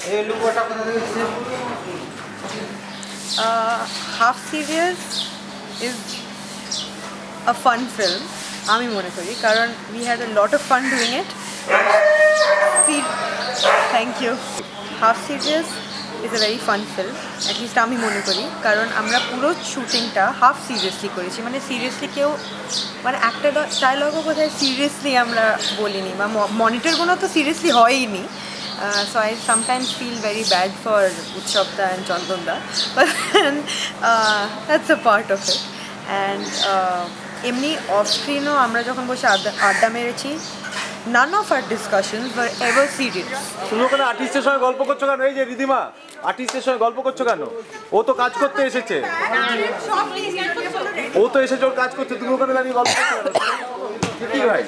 Half Serious is a fun film. আমি মনে করি কারণ we had a lot of fun doing it. Thank you. Half Serious is a very fun film. At least আমি মনে করি কারণ আমরা পুরো শুটিংটা হাফ সিরিয়াসলি করেছি, মানে সিরিয়াসলি কেউ মানে একটা ডায়লগও বোধহয় সিরিয়াসলি আমরা বলিনি বা মনিটরগুলো তো সিরিয়াসলি হয়ইনি. So I sometimes feel very bad for Utshobda and Chandanda, but then that's a part of it. And এমনি অফ স্ক্রিনও আমরা যখন বসে আড্ডা মেরেছি, none of our discussions were ever serious. তুমি ওখানে আর্টিস্টের সঙ্গে গল্প করছো কেন? এই যে রিদিমা আর্টিস্টের সঙ্গে গল্প করছো কেন? ও তো কাজ করতে এসেছে, ও তো এসেছে ওর কাজ করতে, তুমি ওখানে দাঁড়িয়ে গল্প করছো কেন? কি ভাই?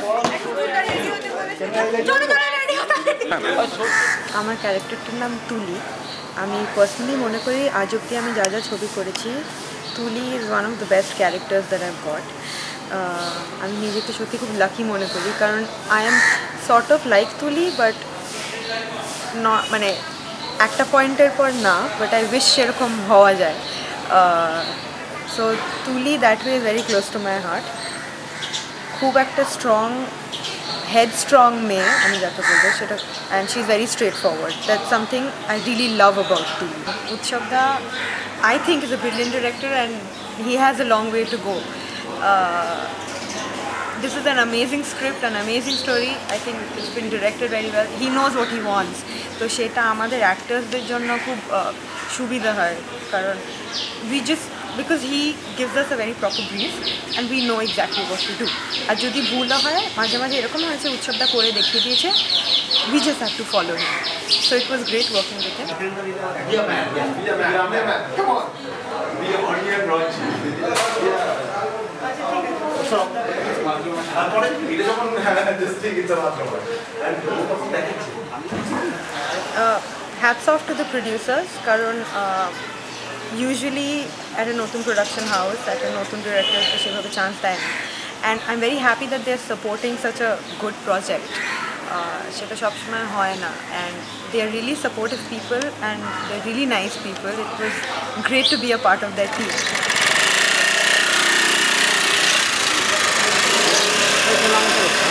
আমার ক্যারেক্টারটার নাম তুলি. আমি পার্সোনালি মনে করি আজ অব্দি আমি যা যা ছবি করেছি, Tuli is one of the best characters that I got. আমি নিজেকে সত্যি খুব লাকি মনে করি কারণ I am sort of like Tuli, but মানে একটা পয়েন্টের পর না, বাট আই উইশ সেরকম হওয়া যায়. So Tuli that way is very close to my heart. খুব একটা স্ট্রং headstrong মেয়ে আমি যাকে বলবো সেটা, and she is very straightforward. That's something I really love about Tuli. উৎসবদা I think is a brilliant director and he has a long way to go. This is an amazing script, an amazing story. I think it's been directed very well. He knows what he wants. তো সেটা আমাদের অ্যাক্টার্সদের জন্য খুব সুবিধা হয় কারণ we just because he gives us a very proper brief and we know exactly what to do. আর যদি ভুল হয় মাঝে মাঝে এরকম হয়েছে উৎসবটা করে দেখিয়ে দিয়েছে, we just have to follow him. So it was great working with him. Hats off to the producers কারণ usually at a নতুন production house, at a নতুন director সেভাবে চান্স দেয় না, and I'm very happy that they're supporting such a good project. সেটা সবসময় হয় না, and they are really supportive people and they're really nice people. It was great to be a part of their team.